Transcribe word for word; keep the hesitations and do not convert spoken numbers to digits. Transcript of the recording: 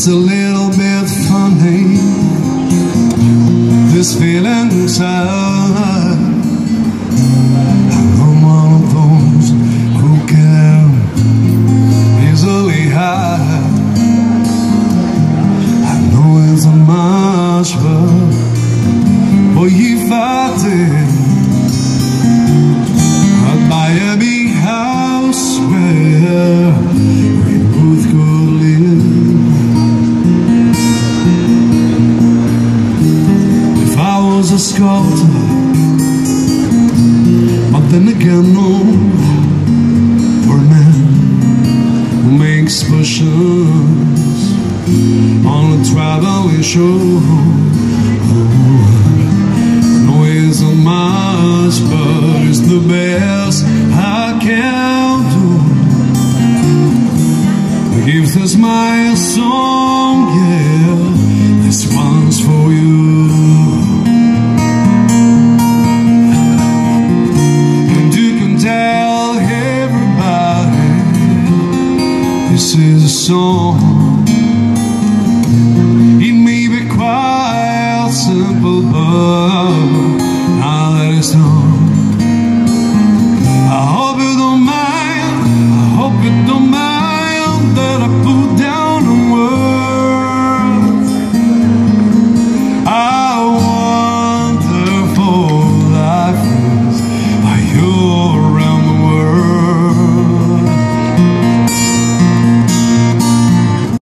It's a little bit funny, this feeling inside. I'm one of those who can easily hide. I know it's a much, but boy, if I did, I'd buy a big house where we both could live. If I was a sculptor, but then again, no, for a man who makes potions on a traveling show. No, it's not much, but it's the best I can do. If this my song, yeah, this one's for you. And you can tell everybody this is a song. It may be quite simple, but